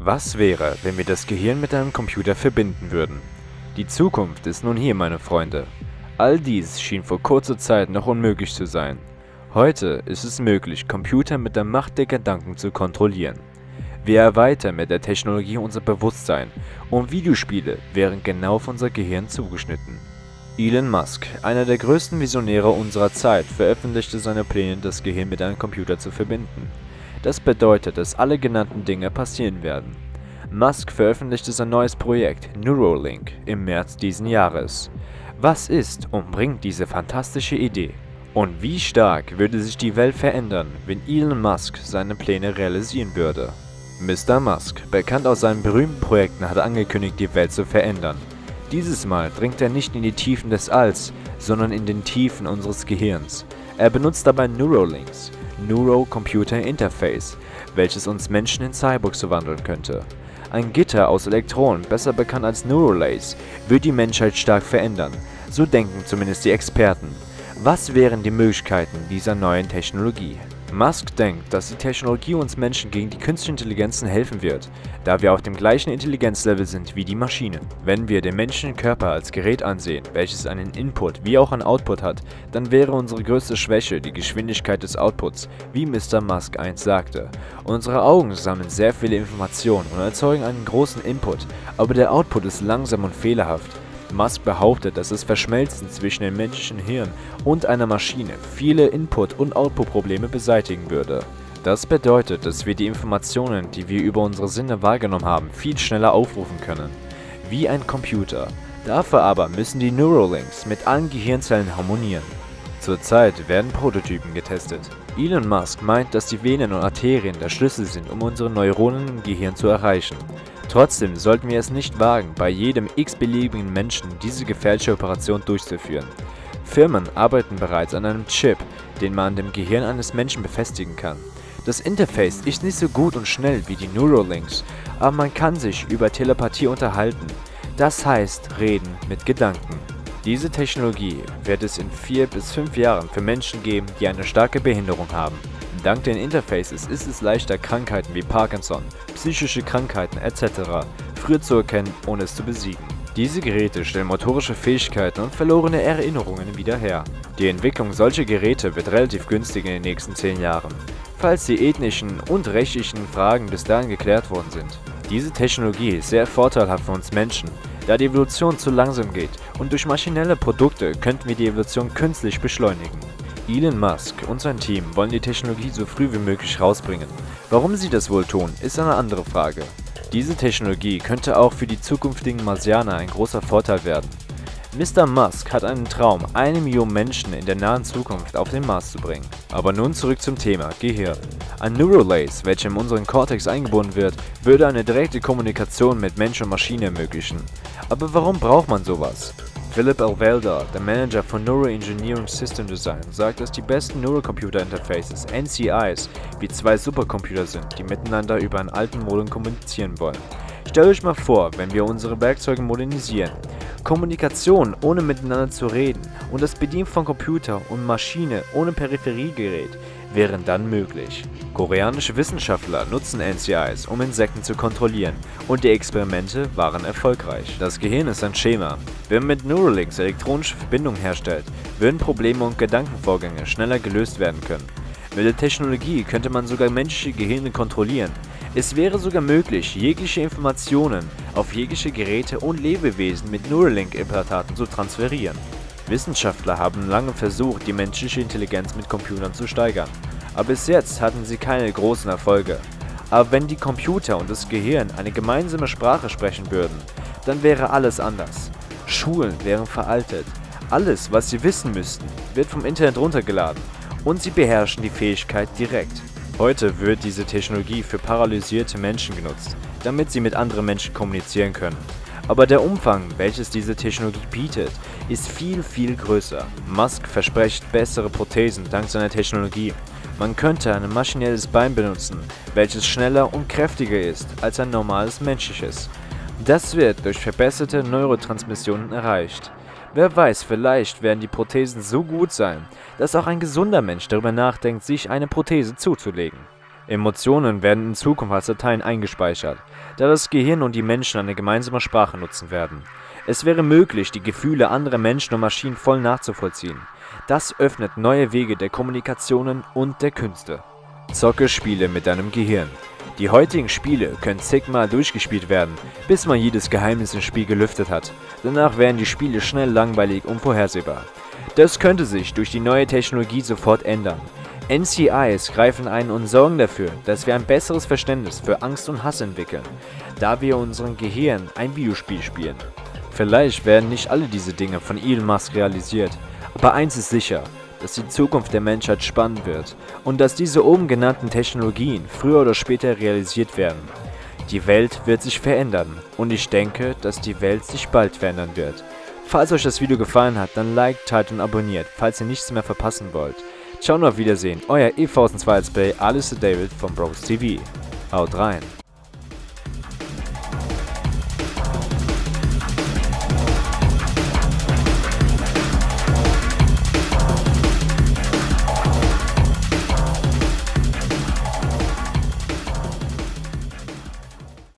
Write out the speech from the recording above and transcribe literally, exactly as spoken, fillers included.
Was wäre, wenn wir das Gehirn mit einem Computer verbinden würden? Die Zukunft ist nun hier, meine Freunde. All dies schien vor kurzer Zeit noch unmöglich zu sein. Heute ist es möglich, Computer mit der Macht der Gedanken zu kontrollieren. Wir erweitern mit der Technologie unser Bewusstsein und Videospiele wären genau auf unser Gehirn zugeschnitten. Elon Musk, einer der größten Visionäre unserer Zeit, veröffentlichte seine Pläne, das Gehirn mit einem Computer zu verbinden. Das bedeutet, dass alle genannten Dinge passieren werden. Musk veröffentlichte sein neues Projekt Neuralink im März diesen Jahres. Was ist und bringt diese fantastische Idee? Und wie stark würde sich die Welt verändern, wenn Elon Musk seine Pläne realisieren würde? Mister Musk, bekannt aus seinen berühmten Projekten, hat angekündigt, die Welt zu verändern. Dieses Mal dringt er nicht in die Tiefen des Alls, sondern in den Tiefen unseres Gehirns. Er benutzt dabei Neuralinks, Neuro-Computer Interface, welches uns Menschen in Cyborgs verwandeln könnte. Ein Gitter aus Elektronen, besser bekannt als Neuralace, wird die Menschheit stark verändern. So denken zumindest die Experten. Was wären die Möglichkeiten dieser neuen Technologie? Musk denkt, dass die Technologie uns Menschen gegen die künstliche Intelligenzen helfen wird, da wir auf dem gleichen Intelligenzlevel sind wie die Maschinen. Wenn wir den menschlichen Körper als Gerät ansehen, welches einen Input wie auch einen Output hat, dann wäre unsere größte Schwäche die Geschwindigkeit des Outputs, wie Mister Musk einst sagte. Unsere Augen sammeln sehr viele Informationen und erzeugen einen großen Input, aber der Output ist langsam und fehlerhaft. Musk behauptet, dass das Verschmelzen zwischen dem menschlichen Hirn und einer Maschine viele Input- und Output-Probleme beseitigen würde. Das bedeutet, dass wir die Informationen, die wir über unsere Sinne wahrgenommen haben, viel schneller aufrufen können. Wie ein Computer. Dafür aber müssen die Neuralinks mit allen Gehirnzellen harmonieren. Zurzeit werden Prototypen getestet. Elon Musk meint, dass die Venen und Arterien der Schlüssel sind, um unsere Neuronen im Gehirn zu erreichen. Trotzdem sollten wir es nicht wagen, bei jedem x-beliebigen Menschen diese gefährliche Operation durchzuführen. Firmen arbeiten bereits an einem Chip, den man an dem Gehirn eines Menschen befestigen kann. Das Interface ist nicht so gut und schnell wie die Neuralinks, aber man kann sich über Telepathie unterhalten. Das heißt, reden mit Gedanken. Diese Technologie wird es in vier bis fünf Jahren für Menschen geben, die eine starke Behinderung haben. Dank den Interfaces ist es leichter, Krankheiten wie Parkinson, psychische Krankheiten et cetera früher zu erkennen, ohne es zu besiegen. Diese Geräte stellen motorische Fähigkeiten und verlorene Erinnerungen wieder her. Die Entwicklung solcher Geräte wird relativ günstig in den nächsten zehn Jahren, falls die ethnischen und rechtlichen Fragen bis dahin geklärt worden sind. Diese Technologie ist sehr vorteilhaft für uns Menschen, da die Evolution zu langsam geht und durch maschinelle Produkte könnten wir die Evolution künstlich beschleunigen. Elon Musk und sein Team wollen die Technologie so früh wie möglich rausbringen. Warum sie das wohl tun, ist eine andere Frage. Diese Technologie könnte auch für die zukünftigen Marsianer ein großer Vorteil werden. Mister Musk hat einen Traum, eine Million Menschen in der nahen Zukunft auf den Mars zu bringen. Aber nun zurück zum Thema Gehirn. Ein Neuralace, welcher in unseren Cortex eingebunden wird, würde eine direkte Kommunikation mit Mensch und Maschine ermöglichen. Aber warum braucht man sowas? Philip Alvelda, der Manager von Neuroengineering System Design, sagt, dass die besten Neurocomputer Interfaces, N C Is, wie zwei Supercomputer sind, die miteinander über einen alten Modem kommunizieren wollen. Stellt euch mal vor, wenn wir unsere Werkzeuge modernisieren. Kommunikation ohne miteinander zu reden und das Bedienen von Computer und Maschine ohne Peripheriegerät wären dann möglich. Koreanische Wissenschaftler nutzen N C Is, um Insekten zu kontrollieren, und die Experimente waren erfolgreich. Das Gehirn ist ein Schema. Wenn man mit Neuralinks elektronische Verbindungen herstellt, würden Probleme und Gedankenvorgänge schneller gelöst werden können. Mit der Technologie könnte man sogar menschliche Gehirne kontrollieren. Es wäre sogar möglich, jegliche Informationen auf jegliche Geräte und Lebewesen mit Neuralink-Implantaten zu transferieren. Wissenschaftler haben lange versucht, die menschliche Intelligenz mit Computern zu steigern, aber bis jetzt hatten sie keine großen Erfolge. Aber wenn die Computer und das Gehirn eine gemeinsame Sprache sprechen würden, dann wäre alles anders. Schulen wären veraltet. Alles, was sie wissen müssten, wird vom Internet runtergeladen und sie beherrschen die Fähigkeit direkt. Heute wird diese Technologie für paralysierte Menschen genutzt, damit sie mit anderen Menschen kommunizieren können. Aber der Umfang, welches diese Technologie bietet, ist viel, viel größer. Musk verspricht bessere Prothesen dank seiner Technologie. Man könnte ein maschinelles Bein benutzen, welches schneller und kräftiger ist als ein normales menschliches. Das wird durch verbesserte Neurotransmissionen erreicht. Wer weiß, vielleicht werden die Prothesen so gut sein, dass auch ein gesunder Mensch darüber nachdenkt, sich eine Prothese zuzulegen. Emotionen werden in Zukunft als Dateien eingespeichert, da das Gehirn und die Menschen eine gemeinsame Sprache nutzen werden. Es wäre möglich, die Gefühle anderer Menschen und Maschinen voll nachzuvollziehen. Das öffnet neue Wege der Kommunikationen und der Künste. Zocke Spiele mit deinem Gehirn. Die heutigen Spiele können zigmal durchgespielt werden, bis man jedes Geheimnis im Spiel gelüftet hat. Danach werden die Spiele schnell langweilig und vorhersehbar. Das könnte sich durch die neue Technologie sofort ändern. N C Is greifen ein und sorgen dafür, dass wir ein besseres Verständnis für Angst und Hass entwickeln, da wir unserem Gehirn ein Videospiel spielen. Vielleicht werden nicht alle diese Dinge von Elon Musk realisiert, aber eins ist sicher, dass die Zukunft der Menschheit spannend wird und dass diese oben genannten Technologien früher oder später realisiert werden. Die Welt wird sich verändern und ich denke, dass die Welt sich bald verändern wird. Falls euch das Video gefallen hat, dann liked, teilt und abonniert, falls ihr nichts mehr verpassen wollt. Ciao und auf Wiedersehen, euer E V zwei Let's Play Alistair David von Bros T V. Haut rein!